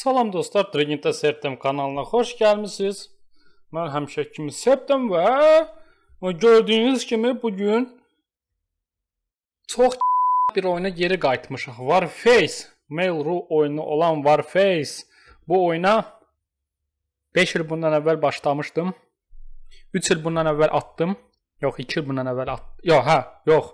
Salam dostlar, Trinita Septem kanalına xoş gəlmisiniz. Mən həmişə kimi Septem və gördüyünüz kimi bugün çox bir oyuna geri qayıtmışıq. Warface, Mail.ru oyunu olan Warface. Bu oyuna 5 il bundan əvvəl başlamışdım. 3 il bundan əvvəl atdım. Yox, 2 il bundan əvvəl atdım. Yox.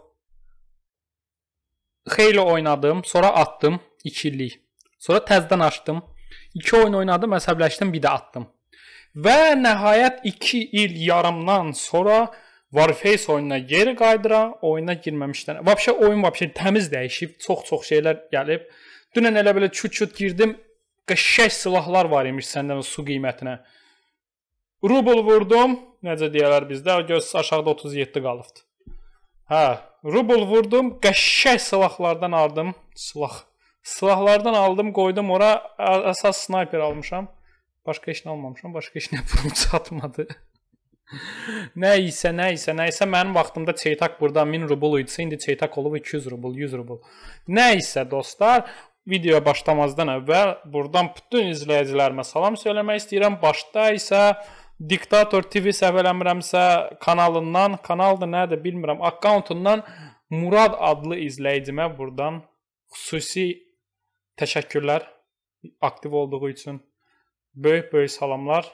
Xeyli oynadım, sonra attım 2 illik. Sonra təzədən açdım. 2 oyun oynadım, əsəbləşdim, bir də atdım. Və nəhayət 2 il yarımdan sonra Warface oyununa geri qayıdıram. Oyuna girməmişdən. Vəbşə oyun təmiz dəyişib, çox şeylər gəlib. Dünən elə belə çut girdim. Qəşəng silahlar var imiş səndən su qiymətinə. Rubl vurdum. Necə deyirlər bizdə? Göz aşağıda 37 qalıbdı. Rubl vurdum. Qəşəng silahlardan aldım. Silahlardan aldım, qoydum ora. Əsas sniper almışam. Başqa heç nə almamışam. Başqa heç nə pulum çatmadı. Nəysə, mənim vaxtımda çeytak burada 1000 rubl idisə, indi çeytak olub 200 rubl, 100 rubl. Nəysə dostlar, videoya başlamazdan əvvəl buradan bütün izləyicilərimə salam söyləmək istəyirəm. Başda isə Diktator TV səhv eləmirəmsə kanalından, kanaldır nədir bilmirəm, akkauntundan Murad adlı izləyicimə buradan xüsusi təşəkkürlər aktiv olduğu üçün. Böyük salamlar.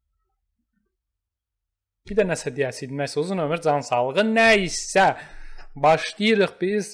Bir də nəsə deyəsiydim, nəsə uzun ömür, can sağlığı. Nəysə, başlayırıq biz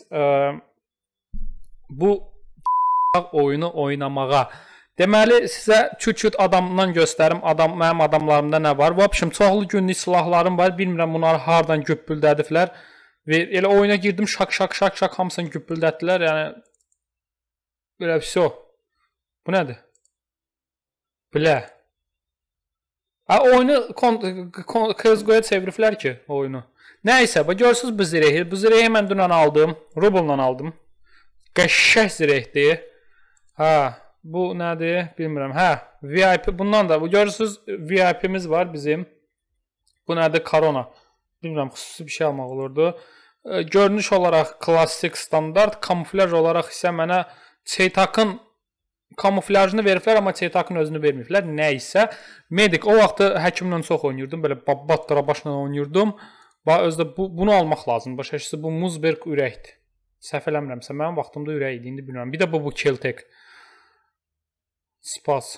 bu oyunu oynamağa. Deməli, sizə küt adamdan göstərim, mənim adamlarımda nə var. Vəbşim, çoxlu günlük silahlarım var, bilmirəm bunları hardan güppüldədiflər. Elə oyuna girdim, şak hamısını güppüldətdilər, yəni belə bir şey. Bu nədir? Bilə. Oyunu CSGO-ya çeviriflər ki, oyunu. Nəysə, görürsünüz bu zirehi. Bu zirehi mən dünən aldım, rublla aldım. Qəşəng zirehdir. Bu nədir? Bilmirəm. VIP, bundan da, görürsünüz VIP'miz var bizim. Bu nədir? Corona. Bilmirəm, xüsusi bir şey almaq olurdu. Görünüş olaraq klassik standart, kamuflaj olaraq isə mənə çeytakın kamuflajını veriblər, amma çeytakın özünü verməyiblər. Nəysə, medik, o vaxtı həkimlə çox oynayırdım, belə babbat qarabaşla oynayırdım. Özdə bunu almaq lazım. Başa bu Muzberg ürəkdir. Səhv eləmirəmsə, mənim vaxtımda ürək idi, indi bilmirəm. Bir də bu Keltek. Spas.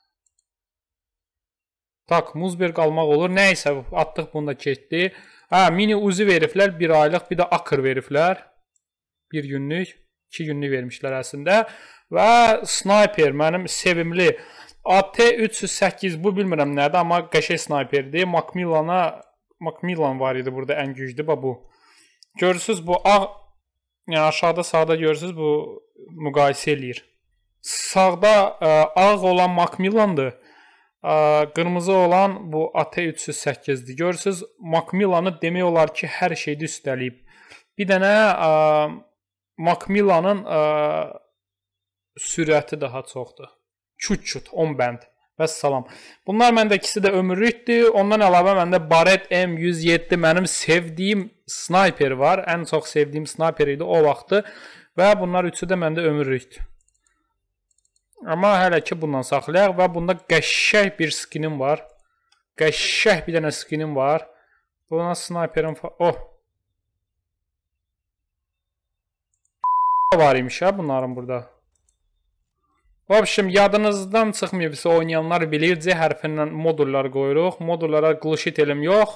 Tak, Muzberg almaq olur. Nəysə, atdıq, bunu da keçdi. Mini uzi veriblər, 1 aylıq, bir də akır veriblər. 1 günlük, 2 günlük vermişlər əslində. Və sniper, mənim sevimli AT-308, bu bilmirəm nədir, amma qəşəng sniperdir. Macmillan var idi burada, ən güclü bu. Görürsünüz, bu ağ, yəni aşağıda sağda görürsünüz, bu müqayisə eləyir. Sağda ağ olan Macmillandır, qırmızı olan bu AT-308'dir. Görürsünüz, Macmillanı demək olar ki, hər şeydə üstələyib. Bir dənə Macmillanın sürəti daha çoxdur. Küt, 10 bənd. Vəssalam. Bunlar məndə ikisi də ömürlükdür. Ondan əlavə məndə Barrett M107 mənim sevdiyim sniper var. Ən çox sevdiyim sniper idi o vaxtı. Və bunlar üçü də məndə ömürlükdür. Amma hələ ki bundan saxlayaq. Və bunda qəşəng bir skinim var. Qəşəng bir dənə skinim var. Buna sniperim var imiş ya bunların burada. Vəbşim, yadınızdan çıxmayıbsa oynayanlar bilir, C hərfindən modullar qoyuruq. Modullara gluşit elim yox.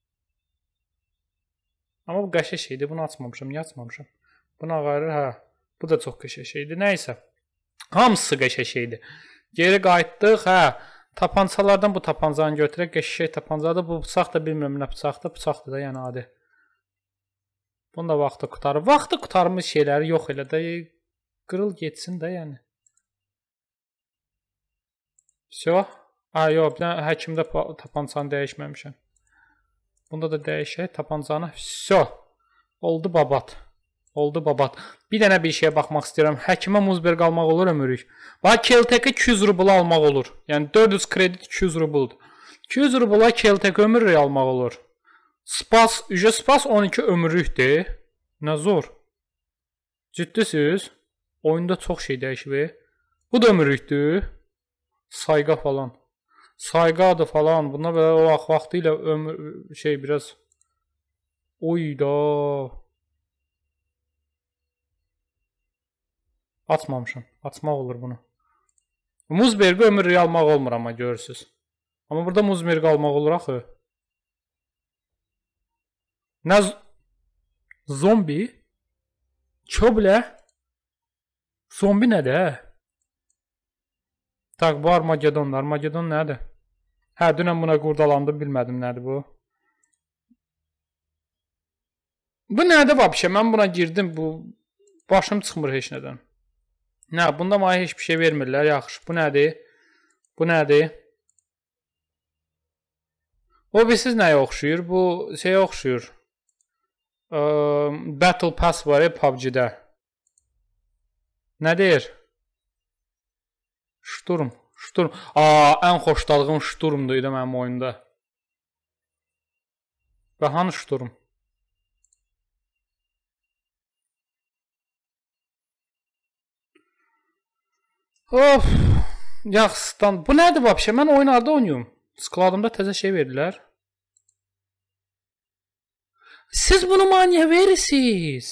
Amma bu qəşəng şeydir, bunu açmamışam, niyə açmamışam? Buna qayırır, bu da çox qəşəng şeydir. Nəysə, hamısı qəşəng şeydir. Geri qayıtdıq, tapancalardan bu tapancanı götürək, qəşəng tapancadır. Bu bıçaq da bilmirəm nə bıçaqdır, bıçaqdır da, yəni adi. Bunu da vaxtı qutarır. Vaxtı qutarmış şeyləri yox elə də, qırıl geçsin də, yəni. Yox, bir dənə həkimdə tapancanı dəyişməmişəm. Bunda da dəyişək tapancanı. Oldu babat. Bir dənə bir şeyə baxmaq istəyirəm. Həkimə Muzberg almaq olur ömürlük. Keltek'e 200 rubl almaq olur. Yəni 400 kredit 200 rubldur. 200 rubla Keltek ömürlük almaq olur. Spas 12 ömürlükdür. Nə zor. Ciddisiz. Oyunda çox şey dəyişib. Bu da ömürlükdür. Sayqa falan. Sayqa adı falan. Bunlar belə o vaxtı ilə ömür biraz oyda. Açmamışam. Açmaq olur bunu. Muzberqi ömür almaq olmur amma görürsüz. Amma burada muzberqi almaq olur axı. Nə zombi? Çöblə? Zombi nədir? Tak, bu Armagedonlar. Armagedon nədir? Hə, dünən buna qurdalandım, bilmədim nədir bu. Bu nədir vəbşə? Mən buna girdim, bu başım çıxmır heç nədən. Nə, bunda mənə heç bir şey vermirlər, yaxşı. Bu nədir? Bu nədir? O bilsiz nəyə oxşuyur? Bu şeyə oxşuyur. Battle Pass var ya PUBG-də. Nə deyir? Şturm. Ən xoşladığım Şturmdur idi mənim oyunda. Və hanı Şturm? Of, yaxşıdan. Bu nədir vəbşə? Mən oyunlarda oynayım. Skladımda təzə şey verdilər. Siz bunu mənə niyə verirsiniz?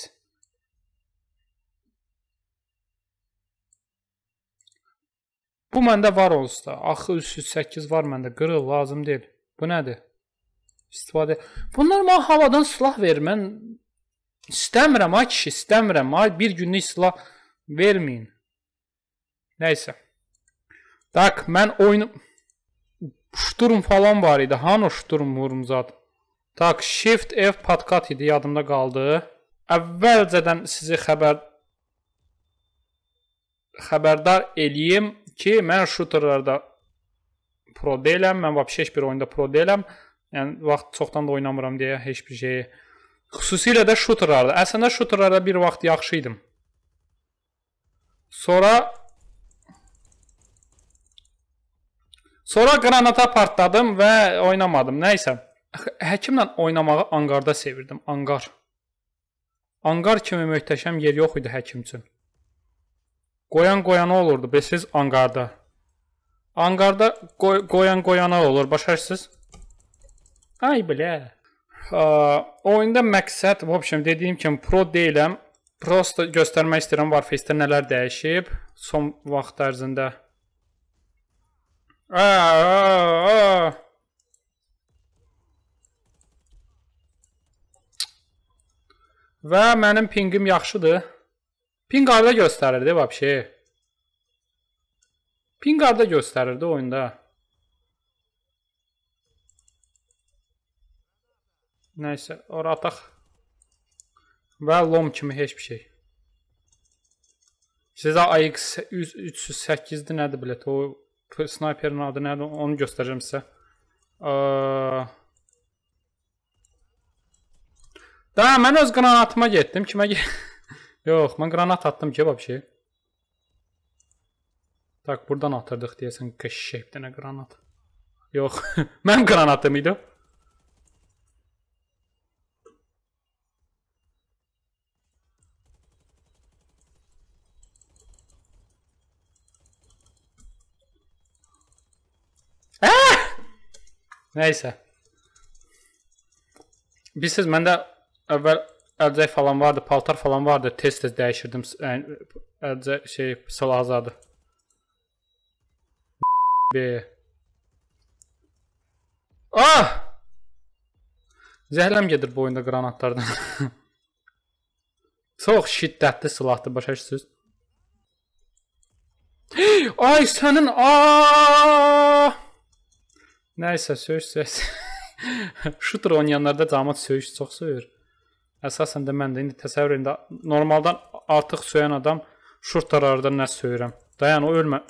Bu məndə var olsa. Axı 308 var məndə. Qırıl, lazım deyil. Bu nədir? İstifadə. Bunlar mənə havadan silah verir. Mən istəmirəm, ay kişi, istəmirəm. Ay bir günlük silah verməyin. Nəysə. Tak, mən oyunu... Şturm falan var idi. Hanı Şturm vurumzad? Tak, Shift F podkat idi, yadımda qaldı. Əvvəlcədən sizi xəbərdar eləyim ki, mən shooterlarda pro deyiləm. Mən vəbşə heç bir oyunda pro deyiləm. Yəni, vaxt çoxdan da oynamıram deyə heç bir şeyi. Xüsusilə də shooterlarda. Əslində shooterlarda bir vaxt yaxşı idim. Sonra granata partladım və oynamadım. Nəysə. Həkimlə oynamağı anqarda sevirdim. Anqar. Anqar kimi möhtəşəm yer yox idi həkim üçün. Qoyan olurdu. Siz anqarda. Anqarda qoyan olur. Başarsınız? Ay bilə. Oyunda məqsəd, v общем, dediyim kimi pro deyiləm. Prosto göstərmək istəyirəm Warface'də nələr dəyişib. Son vaxt ərzində. Və mənim pingim yaxşıdır. Ping arda göstərirdi vəbşi. Ping arda göstərirdi oyunda. Nəysə, ora ataq. Və lom kimi heç bir şey. Sizə AX308-dir nədir bilət? O sniperin adı nədir? Onu göstərəcəm sizə. Da, mən öz granatıma getdim. Kimə Yox, mən granat attım ki, vəbşi. Tak, buradan atırdıq deyəsən, qəşşək dənə granat. Yox, mən granatım idi. Nəysə. Bilirsiniz, məndə əvvəl əlcək falan vardı, paltar falan vardı. Tez-tez dəyişirdim. Əlcək silah azadı. Zəhləm gedir bu oyunda granatlardan. Çox şiddətli silahdır, başa düşürsünüz? Ay sənin Nəysə, söyüş. Shooter oynayanlarda cəmat söyüş çox söyür. Əsasən də mən də indi təsəvvür edin, normaldan artıq söyən adam shooterlarda nə söyürəm. Dayan, o ölmə.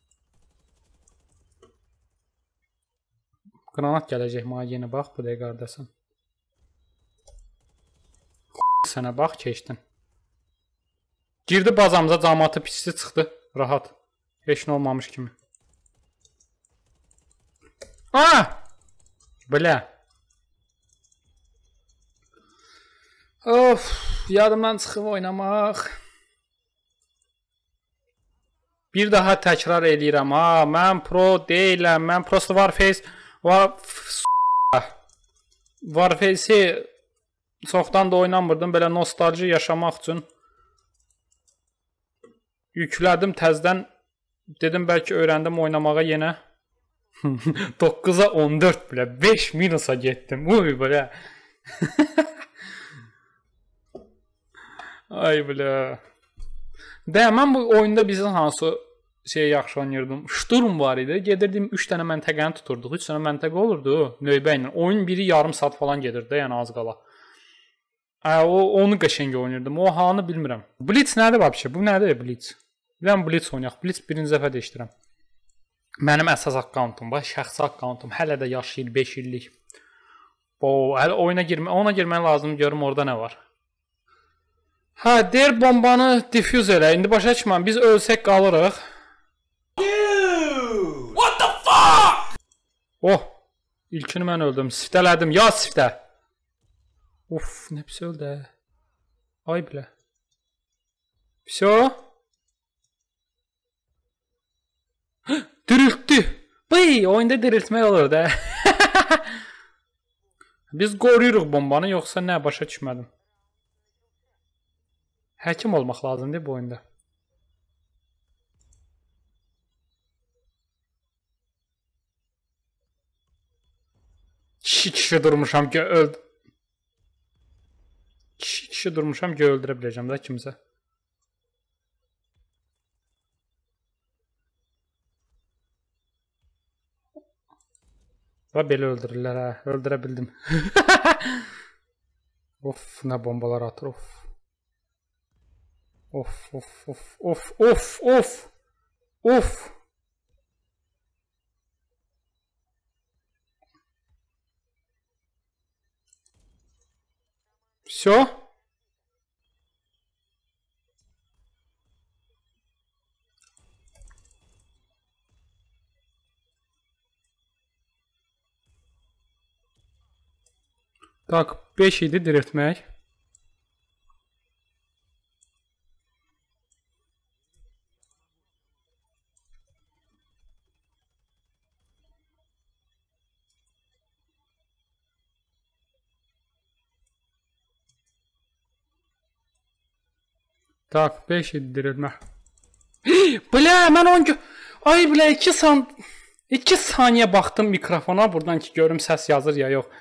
Granat gələcək mənə yenə, bax, bu dəqiqə qardasan. Sənə bax, keçdin. Girdi bazamıza, cəmatı pisli çıxdı, rahat. Heç nə olmamış kimi. Belə. Of, yadımdan çıxıb oynamaq. Bir daha təkrar eləyirəm. Ha, mən pro deyiləm. Mən prosta Warface-i çoxdan da oynamırdım. Belə nostalji yaşamaq üçün yüklədim təzdən. Dedim bəlkə öyrəndim oynamağa yenə. 9-a 14 bilə. 5 minusa getdim. Uy bilə. Ay bilə. Mən bu oyunda bizim hansı yaxşı oynayırdım. Şturm var idi. Gedirdim 3 dənə məntəqəni tuturduq. 3 dənə məntəqə olurdu növbə ilə. Oyun biri yarım saat falan gedirdi, yəni az qala. Onu qəşəng oynayırdım. O hanı bilmirəm. Blitz nədir vəbşə? Bu nədir Blitz? Mən Blitz oynayaq. Blitz birinci dəfə dəyişdirəm. Mənim əsas akkauntum var, şəxsi akkauntum. Hələ də yaşayır 5 illik. Hələ oyuna girmək lazım, görüm orada nə var. Hə, deyir bombanı diffuz elə. İndi başa çıxmam. Biz ölsək qalırıq. What the fuck? Oh, ilkini mən öldüm. Siftələdim. Ya siftə. Of, nə pis öldü. Ay bilə. Pis o. Diriltdi. Bıy, oyunda diriltmək olur da. Biz qoruyuruq bombanı, yoxsa nə, başa düşmədim. Həkim olmaq lazımdır bu oyunda. Kişi durmuşam ki öldürə biləcəm də kimsə. Və belə öldürürlər, hə. Öldürə bildim. Of, nə bombalar atır, of. Of. Всё? Tak, 5 idi diriltmək. Tak, 5 idi dirilmək. Bilə, mən 10 ay bilə 2 saniyə baxdım mikrofona buradan ki görüm səs yazır ya yox.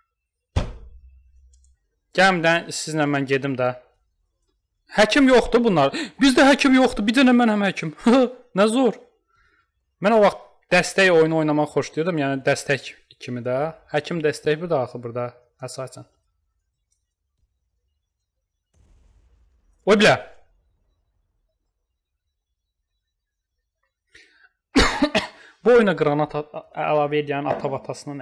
Gəmdən sizlə mən gedim də. Həkim yoxdur bunlar. Bizdə həkim yoxdur. Bir dənə mən həm həkim. Nə zor. Mən o vaxt dəstək oyunu oynamaq xoşlayırdım. Yəni dəstək kimi də. Həkim dəstək bir də axı burada əsasən. Oy bilə. Bu oyuna qranat əlavə edən ata-vatasının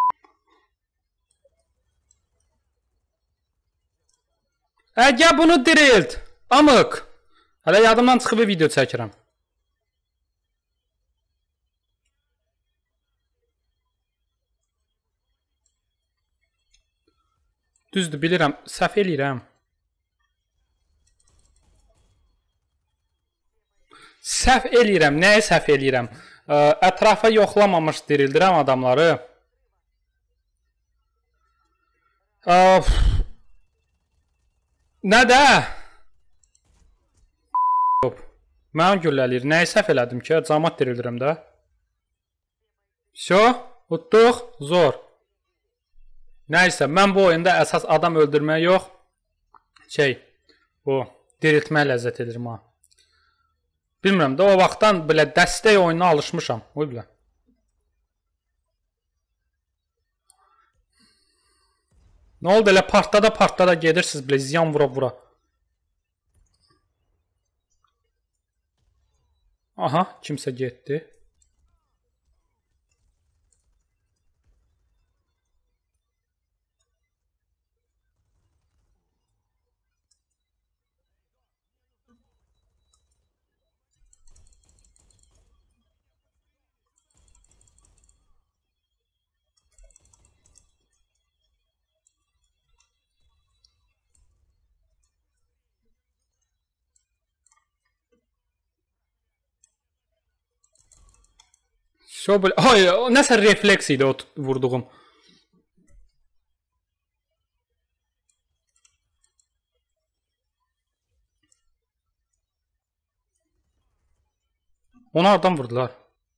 Gəl bunu dirilt. Amıq. Hələ yadımdan çıxıb video çəkirəm. Düzdür, bilirəm. Səhv eləyirəm. Səhv eləyirəm. Nəyi səhv eləyirəm? Ətrafa yoxlamamış dirildirəm adamları. Nə də? Mənə gülləliyir. Nəyi səhv elədim ki? Camat dirildirəm də. Всё, utduq, zor. Nəysə, mən bu oyunda əsas adam öldürmək yox, bu, diriltməyə ləzzət edirəm ha. Bilmirəm də, o vaxtdan belə dəstək oyununa alışmışam. Oy bilə. Nə oldu elə partda gedirsiniz bilə, ziyan vura. Aha, kimsə getdi. Sobel. Ay, nəsə refleks idi o vurduğum. Onu hardan vurdular?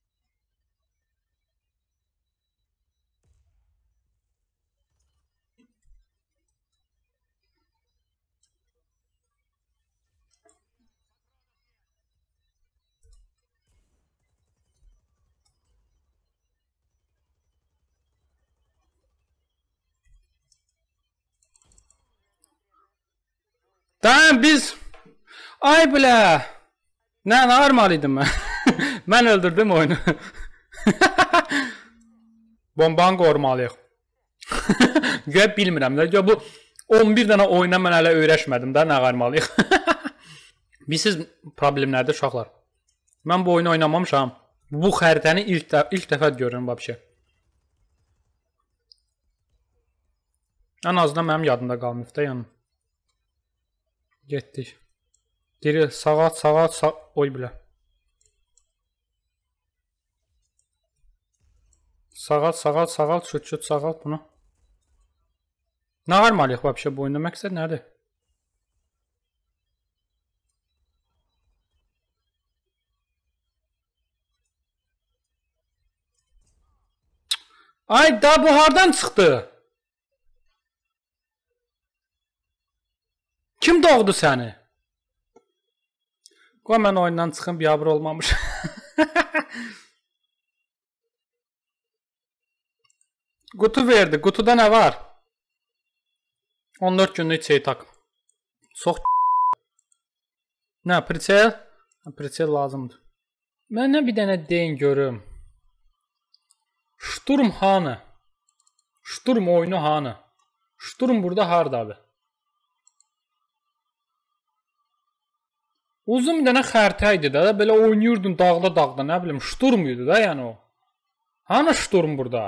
Tamam biz... Ay bilə. Nə normal idim mən. Mən öldürdüm oyunu. Bombanı qorumalıyıq. Göyə bilmirəm də. Bu 11 dənə oyuna mən hələ öyrəşmədim də nə qorumalıyıq. Bilsiz problemlərdir uşaqlar. Mən bu oyunu oynamamışam. Bu xəritəni ilk dəfə görürüm vəbşə. Ən azından mənim yadımda qalmayıb da yəni. Getdik. Diri sağa. Oy bilə. Sağa, çut, sağa bunu. Nə qarmalıyıq vəbşə bu oyunda? Məqsəd nədir? Ay da bu hardan çıxdı? Kim doğdu səni? Qoy mən oyundan çıxım, biabır olmamış. Qutu verdi. Qutuda nə var? 14 günlük çeytak. Çox nə, pritsel? Pritsel lazımdır. Mənə bir dənə deyin görüm. Şturm hanı? Şturm oyunu hanı? Şturm burada hardadır? Uzun bir dənə xəritə idi də, belə oynayırdın dağda, nə bilim, şturm idi da yəni o. Hanı şturm burada?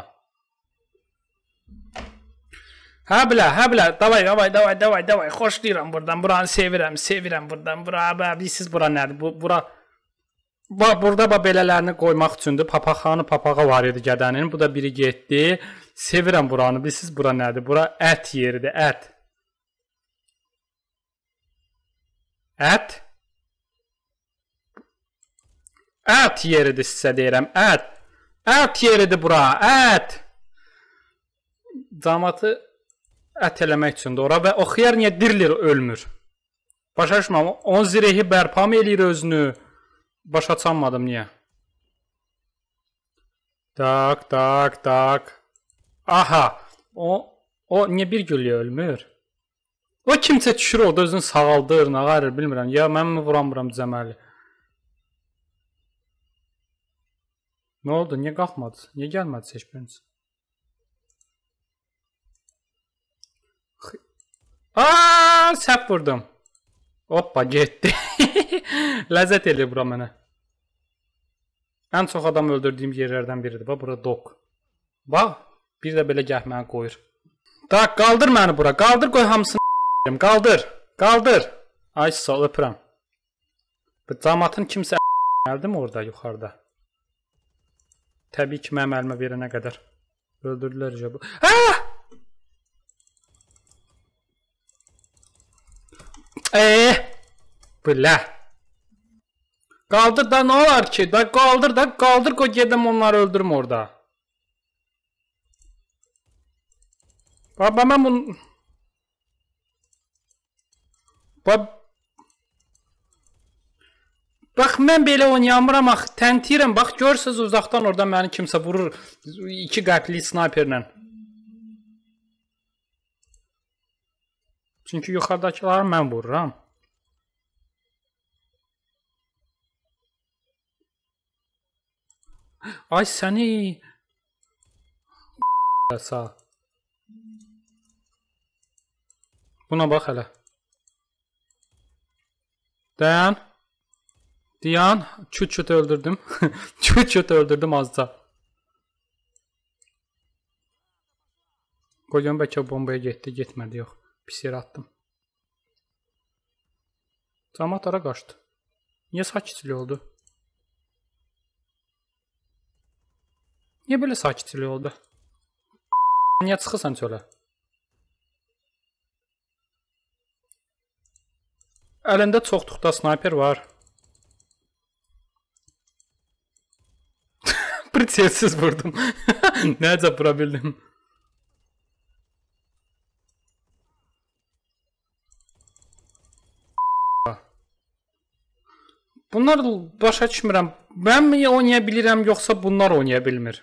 Hə bilə, davay, xoşlayıram buradan, buranı sevirəm buradan, bura, bilsiz bura nədir, burada belələrini qoymaq üçündür, papaqxanı papağa var idi gədənin, bu da biri getdi, sevirəm buranı, bilsiz bura nədir, bura ət yeridir, ət. Ət? Ət yeridir sizə deyirəm, ət. Ət yeridir bura, ət. Camatı ət eləmək üçündür ora və o xiyar niyə dirilir, ölmür? Başa düşməm, onun zirehi bərpa mı eləyir özünü? Başa çanmadım niyə? Tak. Aha, o niyə bir gülüyə ölmür? O kimsə düşür, o da özünü sağaldır, nə qarır, bilmirəm. Ya mən mi vuram cəməli? Nə oldu? Niyə qalxmadı? Niyə gəlmədi seçməyiniz? Aaa! Səhv vurdum. Hoppa, getdi. Ləzzət eləyir bura mənə. Ən çox adam öldürdüyüm yerlərdən biridir. Bax, bura dok. Bax, bir də belə gəhməni qoyur. Tak, qaldır məni bura. Qaldır, qoy hamısını qaldır. Ay, sağ öpürəm. Bu camatın kimsə gəldi mi orada, yuxarıda? Təbii ki, mənim əlimə verənə qədər. Öldürdülər bu. Haa! Bilə. Qaldır da, nə olar ki? Qaldır, qoy gedim onları öldürüm orada. Bax, mən bunu... Bax, mən belə oynayamıram, təntirəm. Bax, görürsünüz uzaqdan oradan məni kimsə vurur. 2 qətli snayperlə. Çünki yuxarıdakıları mən vururam. Ay səni. Sağ. Buna bax hələ. Dayan. Çut öldürdüm. Çut öldürdüm azca. Qoyun bəlkə bombaya getdi, getmədi, yox. Pis yer attım. Camat ara qaçdı. Niyə sakitçilik oldu? Niyə belə sakitlik oldu? Niyə çıxırsan çölə? Əlində çoxluqda snayper var. Pritselsiz vurdum. Necə vura bildim? Bunlar başa düşmürəm. Mən mi oynaya bilirəm, yoxsa bunlar oynaya bilmir?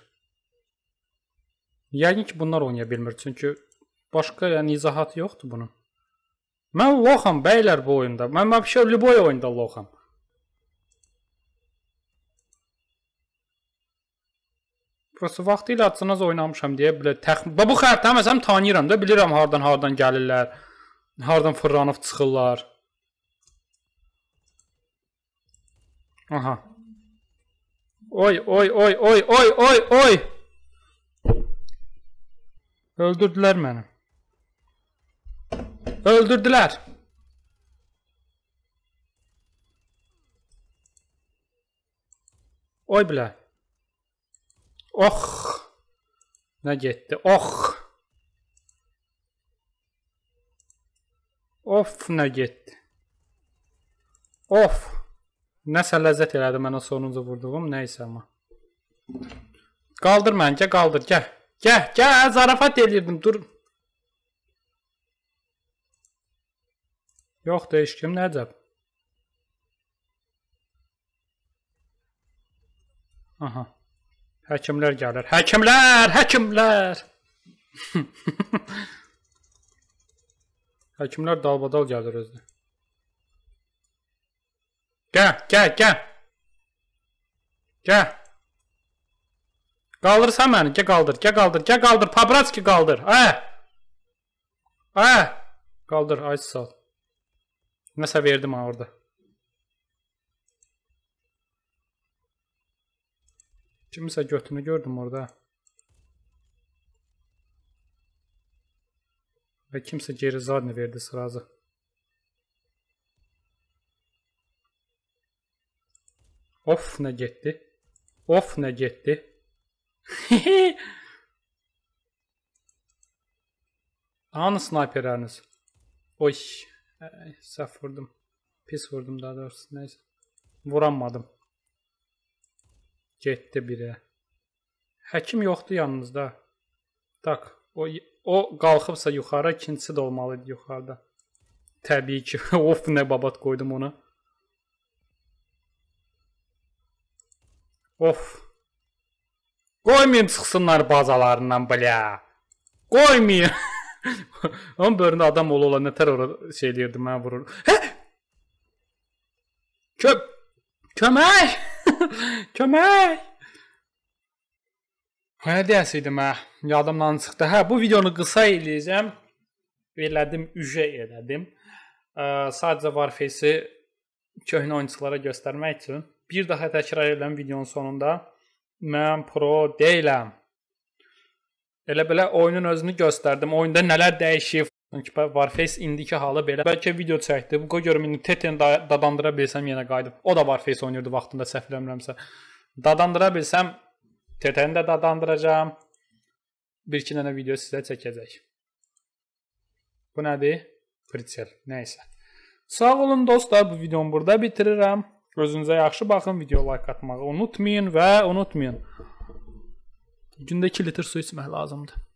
Yəqin ki, bunlar oynaya bilmir. Çünki başqa yəni izahatı yoxdur bunun. Mən loxam bəylər bu oyunda. Mən vəbşə любой oyunda loxam. Prosta vaxtilə açınaz oynamışam deyə belə bu xəritə məsələn tanıyıram da, bilirəm hardan gəlirlər, hardan fırlanıb çıxırlar. Aha. Oy. Öldürdülər məni. Öldürdülər. Oy bilə. Ox. Nə getdi? Ox. Of, nə getdi? Of. Nəsə ləzzət elədi mənə sonuncu vurduğum, nəysə amma. Qaldır məncə, qaldır, gəl. Gəl, zarafat eləyirdim, dur. Yox, değişkim, nəcəb? Aha. Həkimlər gəlir. Həkimlər! Həkimlər dalbadal gəlir özdə. Gəl. Qaldırsan məni, gəl qaldır. Pabratski qaldır. Qaldır, ay sağ ol. Nəsə verdim ha orada. Kimisə götünü gördüm orada. Və kimsə geri zadını verdi sırası. Of, nə getdi. Hanı snayperləriniz? Oy, səhv vurdum. Pis vurdum daha doğrusu, neyse. Vuranmadım. Getdi biri. Həkim yoxdur yanınızda. Tak, o qalxıbsa yuxarı, ikincisi də olmalıydı yuxarıda. Təbii ki, of, nə babat qoydum ona. Of. Qoymayın çıxsınlar bazalarından bilə. Qoymayın. Onun bölümdə adam ola nətər orada şey deyirdi, mən vurur. Kömək! Kömək! Nə deyəsiydim hə? Yadımdan çıxdı. Bu videonu qısa eləyəcəm. Elədim. Sadəcə Warface'i köhnə oyunculara göstərmək üçün. Bir daha təkrar edirəm videonun sonunda. Mən pro deyiləm. Elə belə oyunun özünü göstərdim. Oyunda nələr dəyişib. Çünki Warface indiki halı belə. Bəlkə video çəkdi. Bu görüm indi Teten dadandıra bilsəm yenə qayıdıb. O da Warface oynayırdı vaxtında səhv eləmirəmsə. Dadandıra bilsəm Teteni də dadandıracağam. Bir-iki dənə video sizə çəkəcək. Bu nədir? Pritsel. Nəysə. Sağ olun dostlar. Bu videomu burada bitirirəm. Özünüzə yaxşı baxın. Video like atmağı unutmayın və unutmayın. Gündə 2 litr su içmək lazımdır.